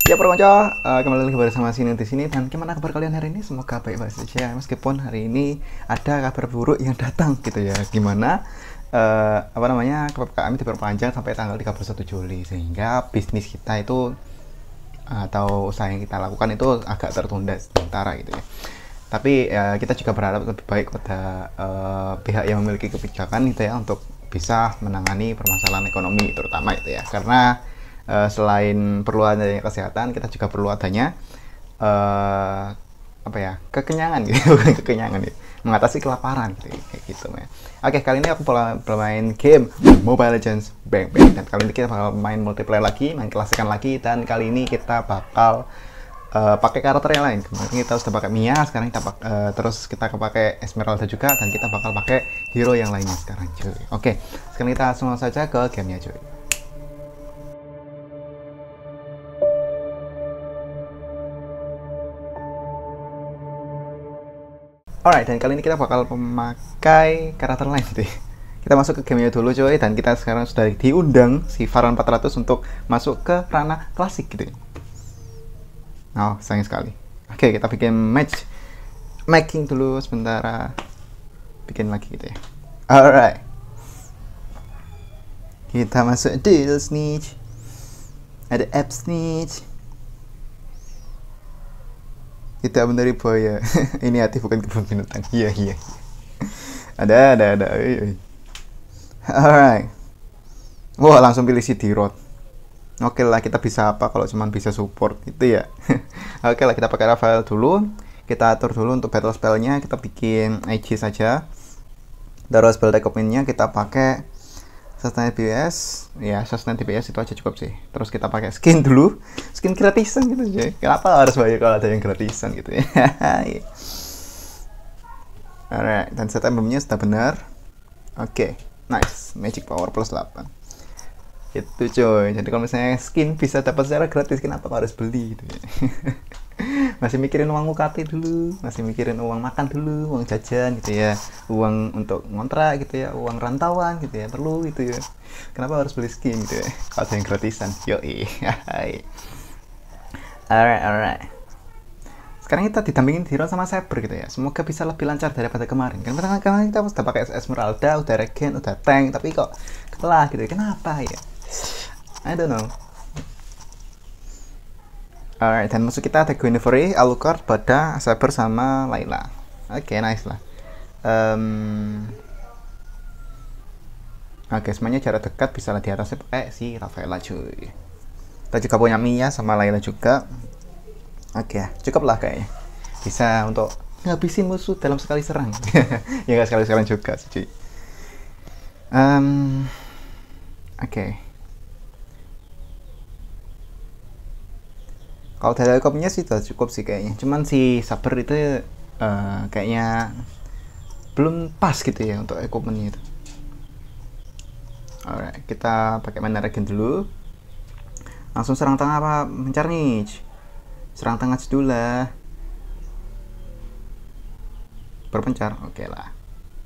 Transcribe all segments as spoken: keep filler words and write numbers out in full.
Ya para konco, uh, kembali lagi bersama sini di sini dan gimana kabar kalian hari ini? Semoga baik-baik saja. Meskipun hari ini ada kabar buruk yang datang gitu ya. Gimana uh, apa namanya P P K M diperpanjang sampai tanggal tiga puluh satu Juli sehingga bisnis kita itu atau usaha yang kita lakukan itu agak tertunda sementara gitu ya. Tapi uh, kita juga berharap lebih baik pada uh, pihak yang memiliki kebijakan gitu ya untuk bisa menangani permasalahan ekonomi terutama itu ya. Karena uh, selain perlu adanya kesehatan, kita juga perlu adanya uh, apa ya kekenyangan gitu, bukan kekenyangan gitu, mengatasi kelaparan gitu kayak gitu ya. Oke, kali ini aku bermain game Mobile Legends Bang Bang dan kali ini kita bakal main multiplayer lagi, main klasikan lagi dan kali ini kita bakal uh, pakai karakter yang lain. Kemarin kita sudah pakai Mia, sekarang kita pak, uh, terus kita pakai Esmeralda juga dan kita bakal pakai hero yang lainnya sekarang cuy. Oke, sekarang kita langsung saja ke gamenya cuy. Alright, dan kali ini kita bakal memakai karakter lain deh. Kita masuk ke gamenya dulu coy, dan kita sekarang sudah diundang si Varan empat ratus untuk masuk ke ranah klasik gitu. Oh, sayang sekali. Oke, kita bikin match making dulu sebentar. Bikin lagi gitu ya. Alright. Kita masuk deal snitch. Ada app snitch. Kita benar buaya. Ini hati bukan kebun binatang. Iya, iya. Ada, ada, ada. Alright. Wah, langsung pilih si Dirot. Oke lah, kita bisa apa kalau cuman bisa support itu ya. Oke lah, kita pakai Rafael dulu. Kita atur dulu untuk battle spellnya. Kita bikin I G saja. Terus spell decoupmentnya kita pakai sustain D P S. Ya, sustain D P S itu aja cukup sih. Terus kita pakai skin dulu. Skin gratisan gitu aja. Kenapa harus bayar kalau ada yang gratisan gitu ya. Alright, dan set itemnya sudah benar. Oke, okay. Nice. Magic power plus delapan. Itu coy. Jadi kalau misalnya skin bisa dapat secara gratis, kenapa kau harus beli gitu ya. Masih mikirin uang U K T dulu, masih mikirin uang makan dulu, uang jajan gitu ya, uang untuk ngontrak gitu ya, uang rantauan gitu ya, perlu gitu ya. Kenapa harus beli skin gitu ya? Kalau ada yang gratisan, yoi. Alright, alright. Sekarang kita didampingin Hero sama Saber gitu ya. Semoga bisa lebih lancar daripada kemarin. Karena kemarin kita sudah pakai Esmeralda, udah regen, udah tank, tapi kok kalah gitu ya. Kenapa ya? I don't know. Alright, dan musuh kita ada Guinevere, Alucard, Bada, Saber sama Layla. Oke, okay, nice lah. Um, Oke, okay, semuanya jarak dekat bisa lah di atasnya pakai si Rafaela cuy. Kita juga punya Mia sama Layla juga. Oke, okay, cukup lah kayaknya. Bisa untuk ngabisin musuh dalam sekali serang. Ya nggak sekali serang juga sih cuy. Um, Oke. Okay. Kalau dari kopnya sih sudah cukup sih kayaknya. Cuman si Saber itu uh, kayaknya belum pas gitu ya untuk equipmentnya itu. Alright, kita pakai mana regen dulu. Langsung serang tengah apa? Mencar nih. Serang tengah dulu lah. Berpencar, oke okay lah.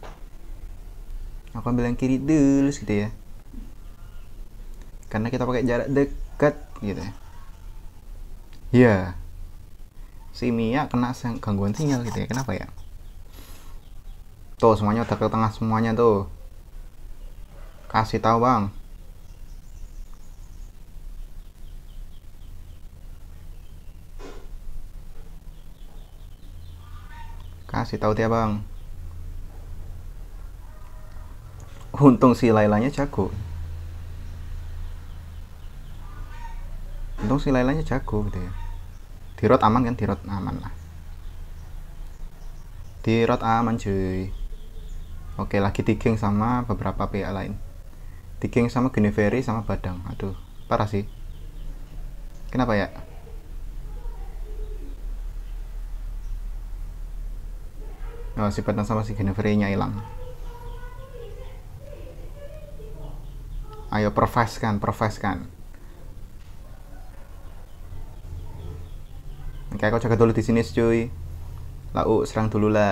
Aku ambil yang kiri dulu gitu ya. Karena kita pakai jarak dekat gitu ya. Iya, yeah. Si Mia kena gangguan sinyal gitu ya. Kenapa ya? Tuh semuanya udah ke tengah semuanya tuh. Kasih tahu bang. Kasih tahu dia bang. Untung si Lailanya jago. Untung si Lailanya jago gitu ya. Dirot aman kan? Dirot aman lah. Dirot aman cuy. Oke, lagi digeng sama beberapa pihak lain. Digeng sama Guinevere sama Badang. Aduh, parah sih. Kenapa ya? Oh, si Badang sama si Guinevere-nya hilang. Ayo profes kan, profes kan. Oke, aku jaga dulu di sini cuy. Lau serang dulu lah.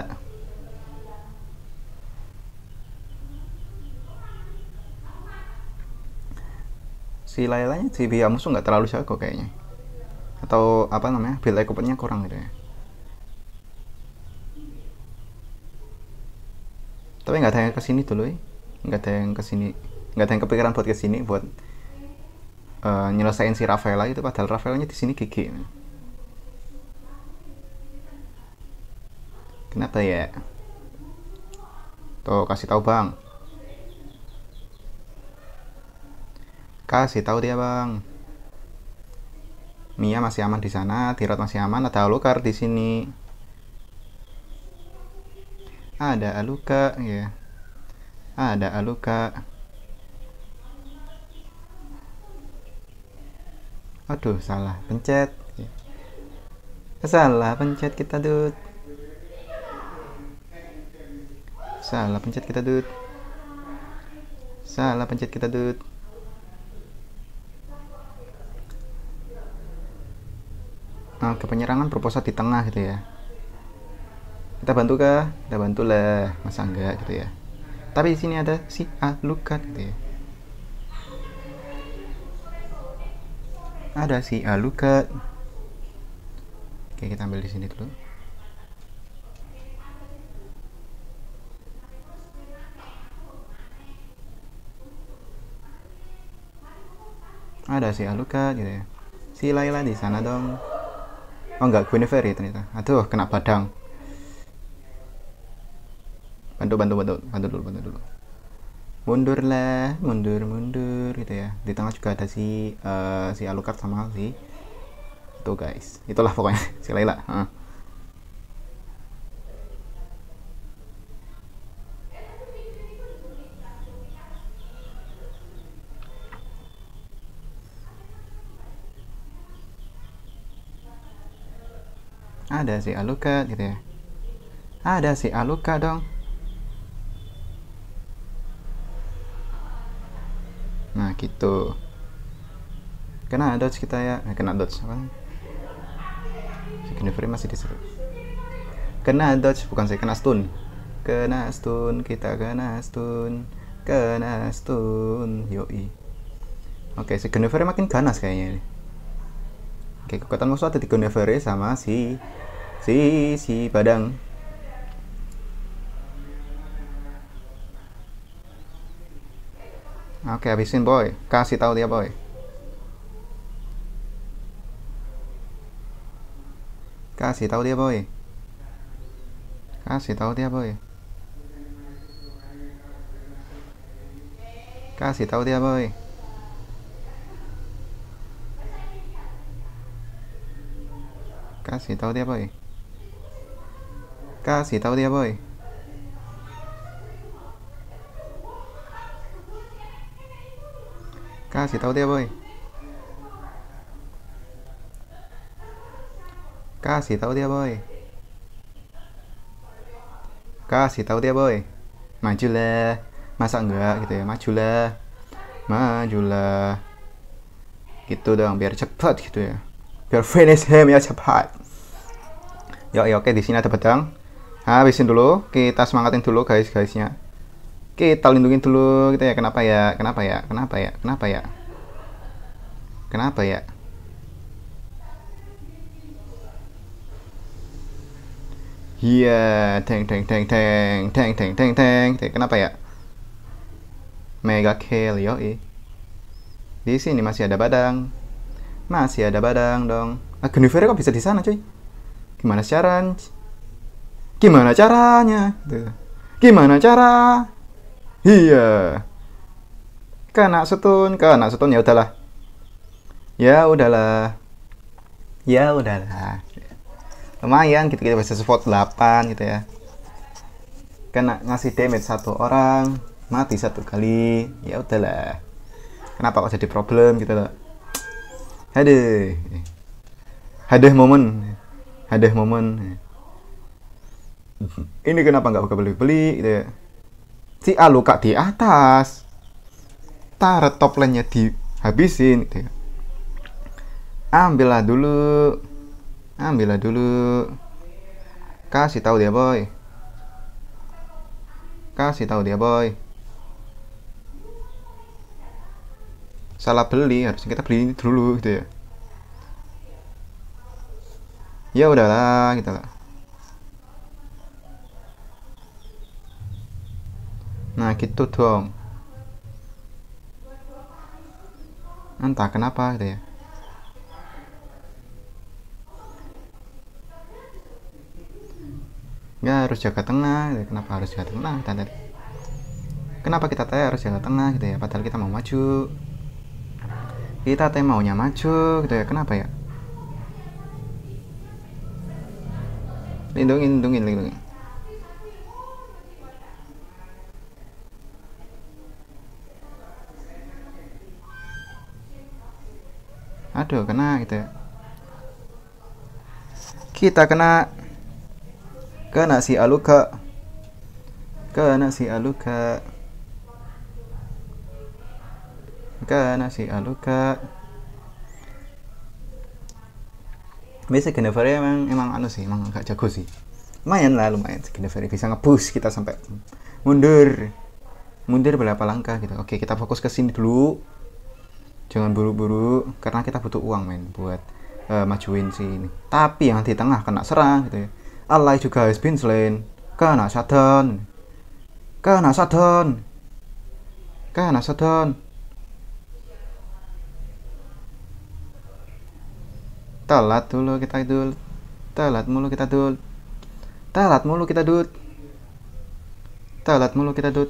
Si Lailanya si biaya musuh nggak terlalu jago kayaknya. atau apa namanya build equipmentnya kurang gitu ya. Tapi nggak ada yang kesini dulu ya, nggak ada yang kesini, nggak ada yang kepikiran buat kesini buat uh, nyelesain si Rafaela itu, padahal Rafaelanya di sini G G. Kenapa ya? Tuh kasih tahu bang, kasih tahu dia bang. Mia masih aman di sana, Tirot masih aman, ada Alucard di sini. Ada Alucard ya. Ada Alucard. Aduh, salah pencet. Salah pencet kita, Dut. Salah pencet kita, Dut. Salah pencet kita, Dut. Nah, ke penyerangan berpusat di tengah gitu ya. Kita bantu kah? Kita bantulah, masa enggak gitu ya. Tapi di sini ada si Alucard gitu ya. Ada si Alucard. Oke, kita ambil di sini dulu. Ada si Alucard gitu ya. Si Layla di sana dong. Oh enggak, Guinevere ternyata. Aduh, kena badang. Bantu, bantu, bantu, bantu dulu, bantu dulu. Mundur lah, mundur, mundur gitu ya. Di tengah juga ada si uh, si Alucard sama si itu guys. Itulah pokoknya si Layla. Uh. Ada si Alucard gitu ya. Ada si Alucard dong. Nah gitu. Kena dodge kita ya. Eh, kena dodge apa? Si Guinevere masih disitu. Kena dodge, bukan saya kena stun. Kena stun, kita kena stun. Kena stun. Yoi. Oke, si Guinevere makin ganas kayaknya ini. Oke, kekuatan musuh ada di Guinevere sama si si si Badang. Oke, habisin boy. Kasih tahu dia boy. Kasih tahu dia boy. Kasih tahu dia boy. Kasih tahu dia boy. Kasih tahu dia boy. Kasih tahu dia boy. Kasih tahu dia boy. Kasih tahu dia boy. Kasih tahu dia boy. Majulah. Masa enggak gitu ya? Majulah. Majulah. Gitu dong, biar cepat gitu ya. Biar finish him ya cepat. Yo, yo, oke, di sini ada pedang. Habisin dulu, kita semangatin dulu guys guysnya. Kita lindungin dulu gitu ya. Kenapa ya? Kenapa ya? Kenapa ya? Kenapa ya? Kenapa ya? Iya, teng teng teng teng teng teng teng teng. Kenapa ya? Mega kill yo. Di sini masih ada badang. Masih ada badang dong. Ah, Guinevere kok bisa di sana, cuy? Gimana caranya? Gimana caranya? Gimana cara? Iya. Kena stun, kena stun ya udahlah. Ya udahlah. Ya udahlah. Lumayan gitu, kita bisa support delapan gitu ya. Kena ngasih damage satu orang, mati satu kali. Ya udahlah. Kenapa kok jadi problem gitu loh? Haduh, haduh momen, haduh momen. Ini kenapa nggak buka beli-beli gitu ya? Si Alucard di atas, taruh top lane-nya dihabisin gitu ya. Ambillah dulu, ambillah dulu. Kasih tahu dia boy, kasih tahu dia boy. Salah beli, harusnya kita beli dulu gitu ya. Ya udahlah gitu lah. Nah gitu dong. Entah kenapa gitu ya. Nggak harus jaga tengah gitu. Kenapa harus jaga tengah tadi? Kenapa kita teh harus jaga tengah gitu ya? Padahal kita mau maju. Kita teh maunya maju gitu ya. Kenapa ya? Lindungin, lindungin, lindungin. Aduh, kena gitu ya. Kita kena kena si Aluka. Kena si Aluka. Kena si Aluka. Biasa Gendeveri emang emang anu sih, emang agak jago sih. Lumayan lah, lumayan. Gendeveri bisa nge-push kita sampai mundur. Mundur berapa langkah gitu. Oke, kita fokus ke sini dulu. Jangan buru-buru karena kita butuh uang men buat uh, majuin si ini. Tapi yang di tengah kena serang gitu ya. Alay juga has been slain. Kena shutdown. Kena shutdown. Kena shutdown. Telat dulu kita dul. Telat mulu kita dul. Telat mulu kita dul. Telat mulu kita dul.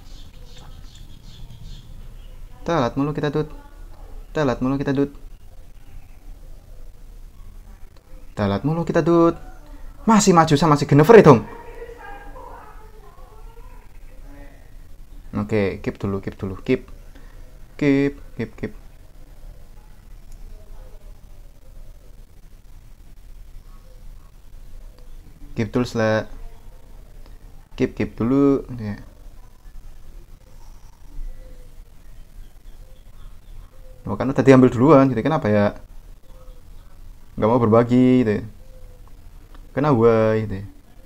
Telat mulu kita dul. Telat mulu kita dul. Telat mulu kita dul. Masih maju sama si Gendeveri dong. Oke, keep dulu, keep dulu, keep. Keep, keep, keep. Keep tools lah. Keep, keep dulu ya. Oh, karena tadi ambil duluan gitu, kenapa ya? Gak mau berbagi gitu ya. Kenapa why gitu ya.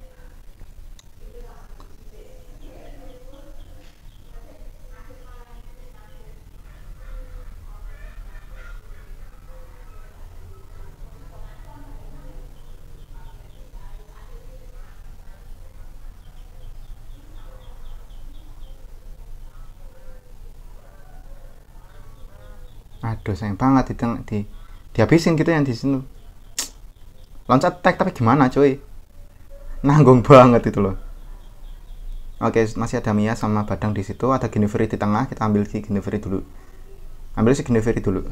Aduh sayang banget di, di dihabisin gitu yang di sini. Loncat attack tapi gimana coy? Nanggung banget itu loh. Oke, masih ada Mia sama Badang di situ, ada Gendeveri di tengah, kita ambil si Gendeveri dulu. Ambil si Gendeveri dulu.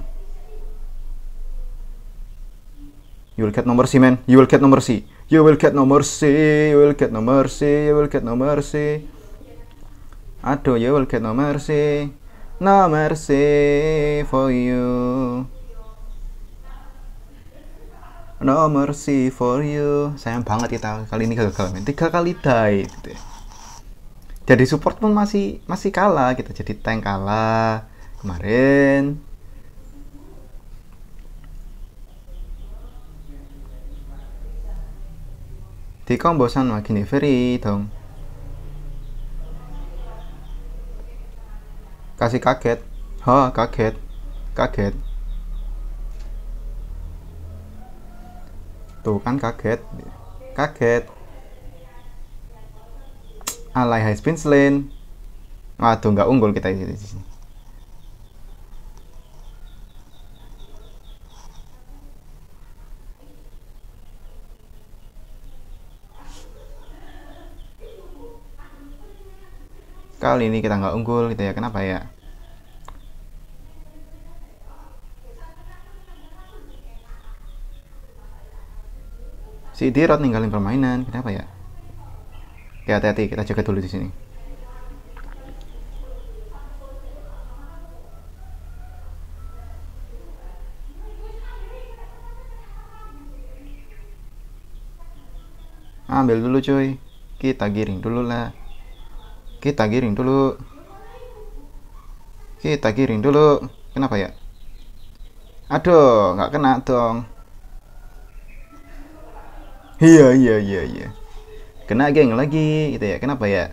You will get no mercy man. You will get no mercy. You will get no mercy. You will get no mercy. You will get no mercy. Aduh, you will get no mercy. No mercy for you. No mercy for you. Sayang banget kita kali ini gagal men. Tiga kali die gitu ya. Jadi support pun masih masih kalah kita. Jadi tank kalah kemarin. Di kombosan sama Gendeveri dong. Kasih kaget. Ha, kaget. Kaget. Tuh kan kaget. Kaget. Alay has been slain. Waduh, nggak unggul kita di sini. Kali ini kita nggak unggul gitu ya. Kenapa ya? Si Dirot ninggalin permainan. Kenapa ya? Ya hati-hati, kita jaga dulu di sini. Ambil dulu cuy. Kita giring dulu lah. Kita giring dulu. Kita giring dulu. Kenapa ya? Aduh, nggak kena dong. Iya, iya, iya, iya. Kena geng lagi gitu ya. Kenapa ya?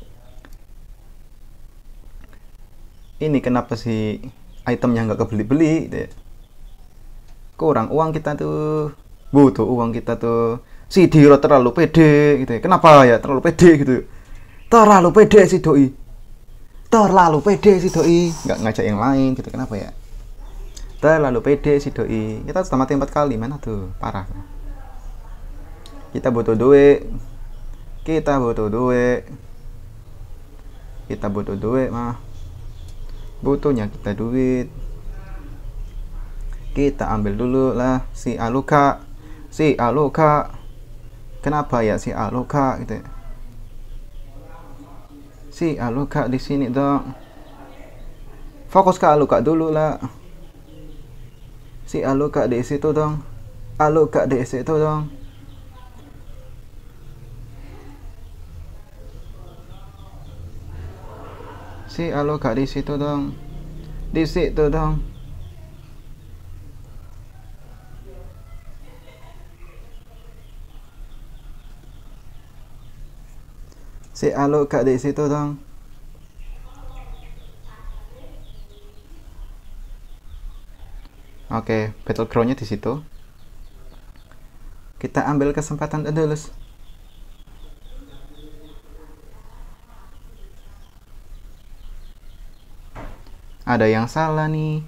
Ini kenapa sih itemnya nggak kebeli-beli gitu ya? Kurang uang kita tuh. butuh uang kita tuh. Si Diro terlalu pede gitu ya. Kenapa ya terlalu pede gitu? Terlalu pede si doi. Terlalu pede si doi. Nggak ngajak yang lain gitu. Kenapa ya? Terlalu pede si doi. Kita sudah mati empat kali. Mana tuh? Parah. Kita butuh duit. Kita butuh duit. Kita butuh duit mah. Butuhnya kita duit. Kita ambil dulu lah si Aluka. Si Aluka. Kenapa ya si Aluka gitu? Si Aluka di sini dong. Fokus ke Aluka dulu lah. Si Aluka di situ dong. Aluka di situ dong. Si Aluka di situ dong. Di situ dong. Si Aluka di situ dong. Oke, battlegroundnya di situ. Kita ambil kesempatan dulu. Ada yang salah nih.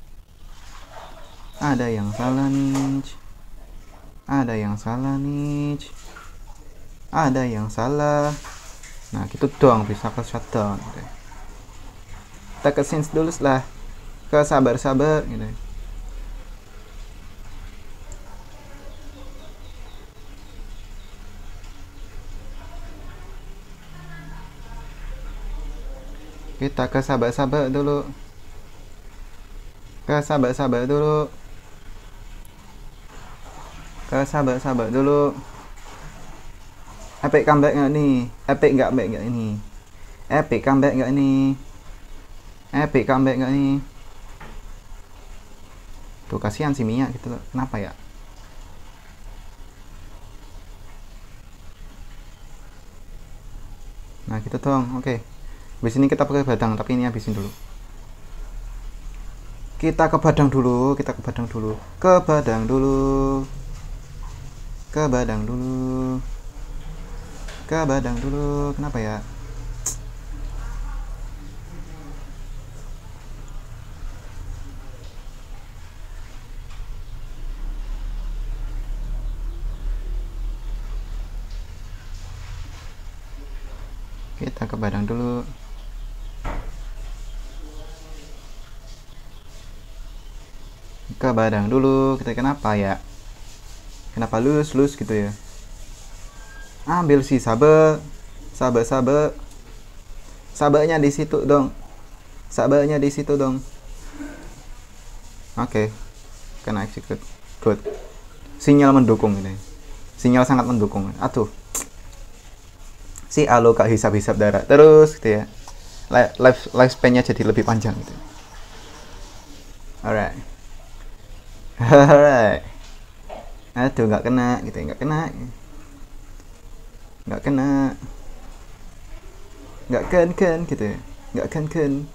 Ada yang salah nih. Ada yang salah nih. Ada yang salah. Nah gitu dong, bisa ke shutdown gitu. Kita ke scenes dulu lah. Ke sabar-sabar gitu. Kita ke sabar-sabar dulu. Ke sabar-sabar dulu. Ke sabar-sabar dulu. Epic comeback nggak nih? Epic nggak baik nggak ini? Epic comeback nggak ini? Epic comeback nggak nih? Tuh kasihan si Mia gitu loh. Kenapa ya? Nah gitu dong. Oke. Habis ini kita pakai badang, tapi ini habisin dulu. Kita ke badang dulu. Kita ke badang dulu. Ke badang dulu. Ke badang dulu. Ke badang dulu. Kenapa ya? Kita ke badang dulu. Ke badang dulu. Kita kenapa ya? Kenapa lus lus gitu ya? Ambil si sabar. Sabar sabar. Sabarnya di situ dong. Sabarnya di situ dong. Oke. Okay. Kena execute. Good. Sinyal mendukung ini. Sinyal sangat mendukung. Aduh. Si Aluka hisap-hisap darah terus gitu ya. Life lifespan-nya jadi lebih panjang gitu. Alright. Alright. Aduh nggak kena gitu, nggak kena. Nggak kena. Nggak ken-ken gitu ya. Nggak ken-ken.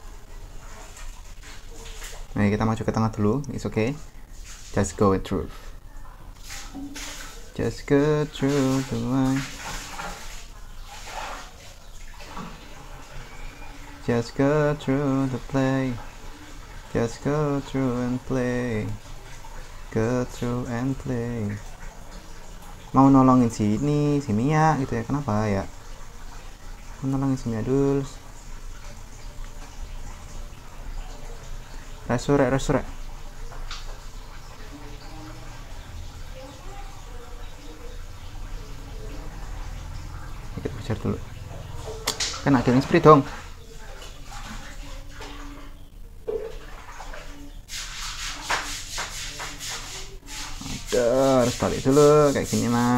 Nah, kita maju ke tengah dulu. It's okay. Just go with truth. Just go through the line. Just go through the play. Just go through and play. Go through and play. Mau nolongin si ini, si Mia gitu ya. Kenapa ya? Mau nolongin si Mia dulu. Resurrect, resurrect. Kita kejar dulu. Kena killing spree dong. Aduh, harus balik dulu kayak gini mah.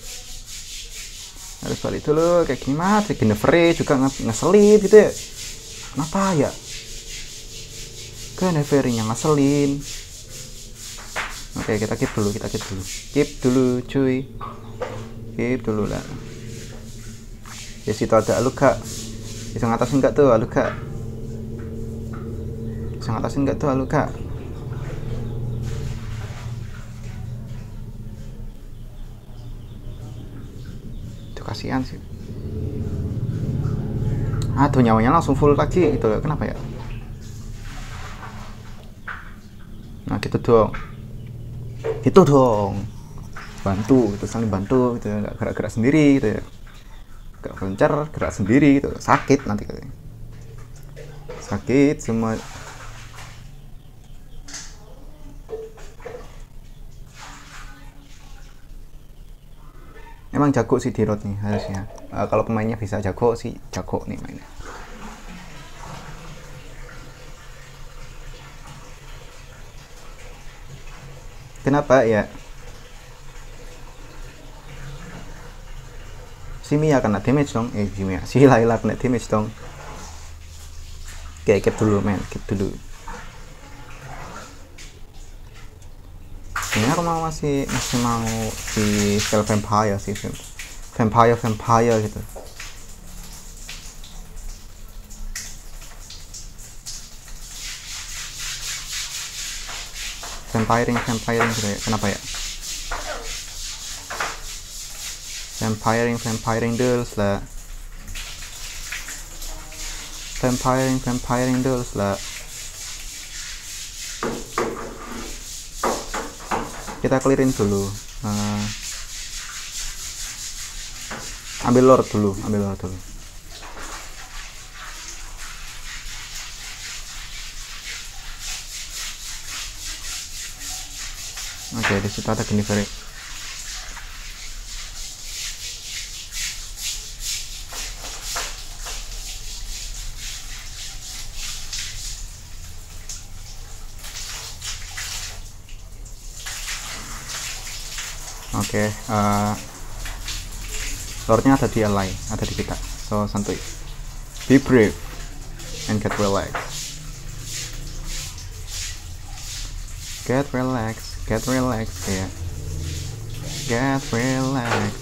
Harus balik dulu kayak gini mah. Kayak free juga ngeselin gitu ya. Kenapa ya? Neverinya ngeselin. Oke, kita keep dulu, kita keep dulu. Keep dulu, cuy. Keep dulu lah. Di situ ada Aluka. Bisa ngatasin enggak tuh Aluka? Bisa ngatasin enggak tuh Aluka? kasihan sih. Aduh, nyawanya langsung full lagi gitu. Kenapa ya? Nah gitu dong, gitu dong, bantu itu saling bantu gitu, nggak gerak-gerak sendiri gitu ya, nggak gencar gerak sendiri gitu, sakit nanti katanya, sakit semua. Emang jago sih di road nih harusnya, uh, kalau pemainnya bisa jago sih, jago nih mainnya. Kenapa ya? Si Mia kena damage dong, eh si Mia, si Layla kena damage dong. Oke, keep dulu men, keep dulu. Ini aku mau masih masih mau si spell vampire sih, vampire vampire gitu. Vampiring, vampiring gitu ya. Kenapa ya? Vampiring, vampiring dulu lah. Vampiring, vampiring dulu lah. Kita clearin dulu. Uh, ambil lord dulu, ambil lord dulu. Oke, di situ ada Guinevere. Oke, uh, lordnya ada di ally, ada di kita. So santuy. Be brave and get relaxed. Get relaxed. Get relax ya, get relax.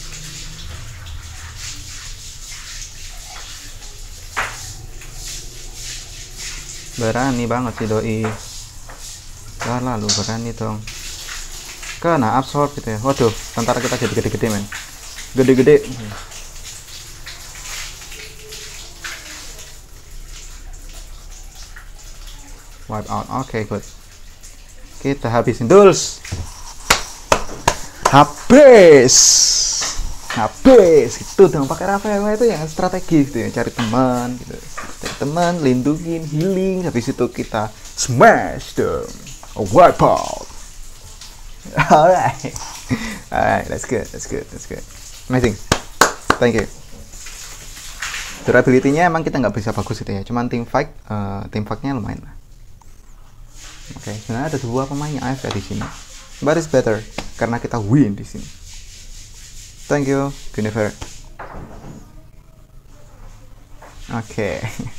Berani banget sih doi, gak lalu berani dong. Kena absorb gitu ya. Waduh, tentara kita jadi gede-gede men, gede-gede. Wipe out, oke okay, good. Kita habisin dulus, habis habis itu dong. Pakai Rafael itu yang strategis gitu ya, cari teman gitu, cari teman, lindungin, healing. Habis itu kita smash dong, wipe out. Alright, alright, that's good, that's good, that's good, amazing, thank you. Durability-nya emang kita nggak bisa bagus gitu ya, cuman team fight, uh, team fight-nya lumayan lah. Oke, okay, sebenarnya ada dua pemain yang A F K di sini, but it's better karena kita win di sini. Thank you, Guinevere. Oke. Okay.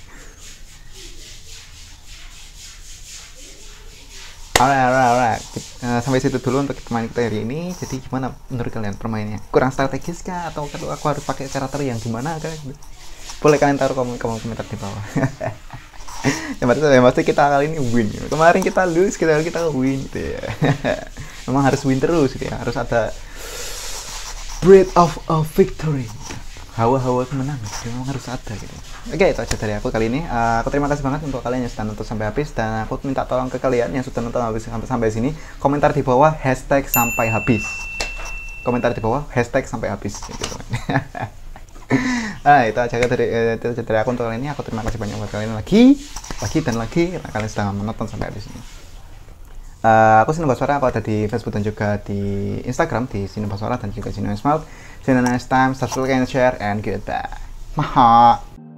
alright, alright, alright. Uh, sampai situ dulu untuk permainan kita hari ini. Jadi gimana menurut kalian permainannya? Kurang strategis kah? Atau kalau aku harus pakai karakter yang gimana kan? Boleh kalian taruh komen komentar di bawah. yang pasti yang pasti kita kali ini win. Kemarin kita lose, kita kita win gitu ya. Memang harus win terus gitu ya. Harus ada breath of a victory. Hawa-hawa kemenangan. Memang harus ada gitu. Oke, itu aja dari aku kali ini. Uh, aku terima kasih banget untuk kalian yang sudah nonton sampai habis, dan aku minta tolong ke kalian yang sudah nonton habis sampai sampai sini, komentar di bawah hashtag sampai habis. Komentar di bawah hashtag sampai habis gitu. Nah, itu aja dari eh, itu aja dari aku untuk kali ini. Aku terima kasih banyak buat kalian lagi, lagi dan lagi karena kalian sudah menonton sampai habis ini. Uh, aku Sinu Baswara, aku ada di Facebook dan juga di Instagram di Sinu Baswara dan juga Sinu Smart. See you next time, subscribe and share and goodbye. Maha.